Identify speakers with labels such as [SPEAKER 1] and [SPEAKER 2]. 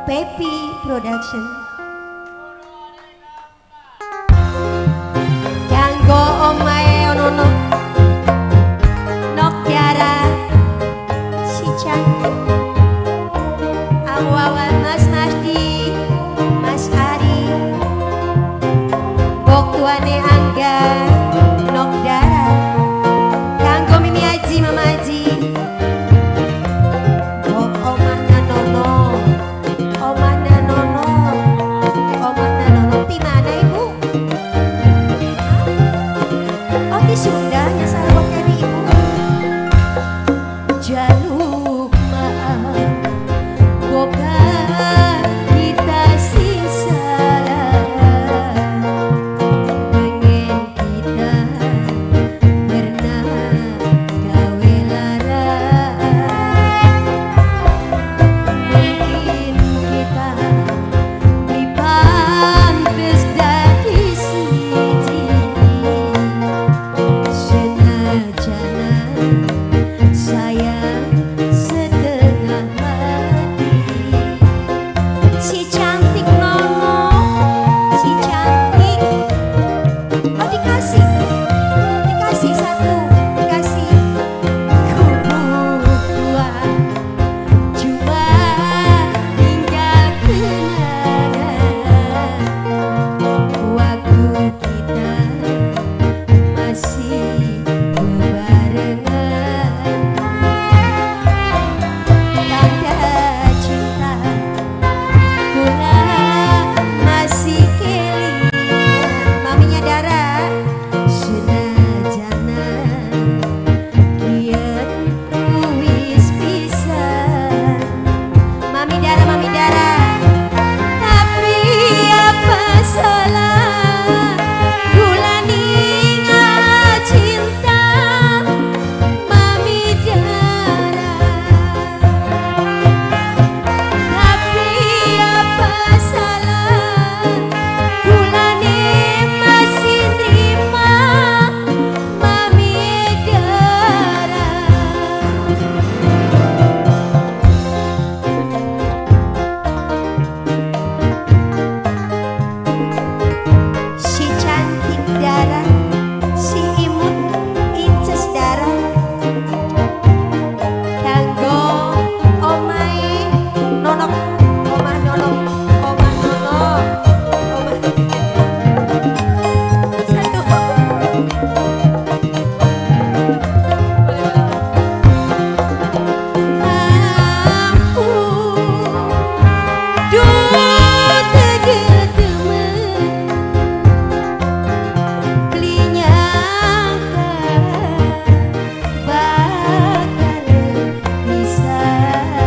[SPEAKER 1] Pepi Production. Kanggo omae ono Nok Tiara si cantik, awawan Mas Masdi, Mas Ari, bok tuane Angga, Nok Dara, kanggo Mimi Aji, Mama Aji, bok omahna Nono, omahna Nono, omahna Nono. Di mana ibu? Oh di Sunda, nyasar boknya di ibu. Jaluk maaf, boga kita sisa, pengen kita pernah gawe lara, mungkin kita dipantes dadi siji, senajana sayang setengah mati. Si cantik Nono, si cantik, oh dikasih satu, dikasih kubu dua, cuma tinggal kenangan waktu kita masih bebarengan. Tanda cinta kula masih kelingan. Maminya Dara, senajana kieu wis pisan. Mami Dara, tapi apa salah kula ningal cinta Mami Dara. Tapi apa salah kulane masih nerima Mami Dara. Si cantik Dara, si imut inces Dara, kanggo omae Nonok, omah Nono, omah Nono, omah satu. Ampun, duh tegetemen, beli nyangka bakal bisa